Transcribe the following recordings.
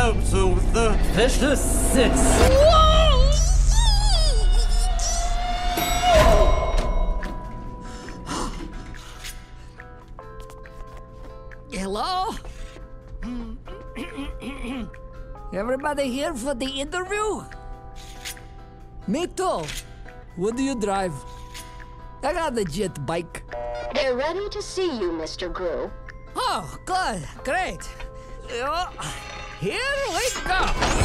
Welcome to the Vicious Six. Hello? Everybody here for the interview? Me too. What do you drive? I got a jet bike. They're ready to see you, Mr. Gru. Oh, good. Great. Here we go.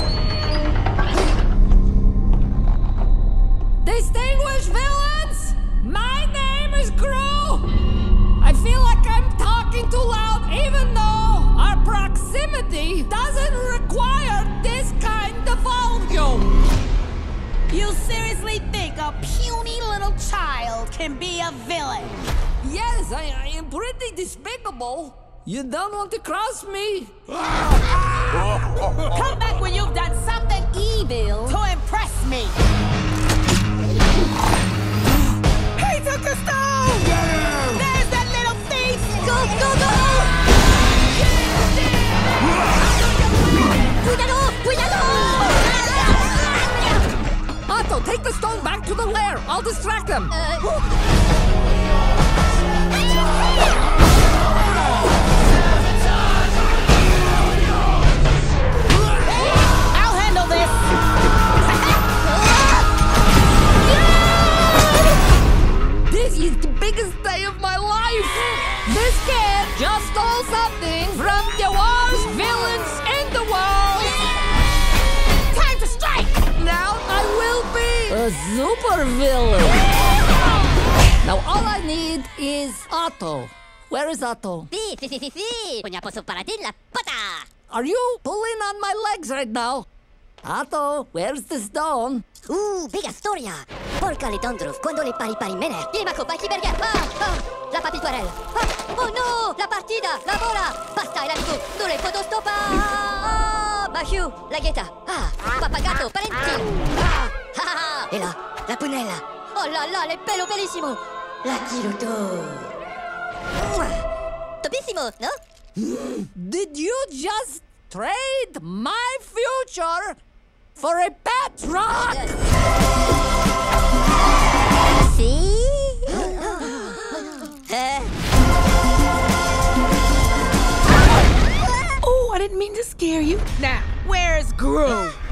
Distinguished villains, my name is Gru. I feel like I'm talking too loud even though our proximity doesn't require this kind of volume. You seriously think a puny little child can be a villain? Yes, I am pretty despicable. You don't want to cross me? Come back when you've done something evil to impress me. He took the stone! There's that little thief! Go, go, go! Cuidado! Cuidado! Otto, take the stone back to the lair. I'll distract them. I'll handle this! This is the biggest day of my life. This kid just stole something from the worst villains in the world. Time to strike! Now I will be a super villain. Now all I need is Otto. Where is Otto? Sí. Punya poso para ti la pata. Are you pulling on my legs right now? Otto, where's the stone? Bella storia. Porca le tondruf, quando le pari mene. Il maco paki berger. La papitoirelle. Oh no, la partida, la bola. Basta il amico, tu le fotostopa. Baciu, la ghetta. Papagato, parenti. E là, la punella. Oh là là, le pelo bellissimo. La chiloto. Topissimo, no? Did you just trade my future for a pet rock? See? Oh, I didn't mean to scare you. Now, where's Gru?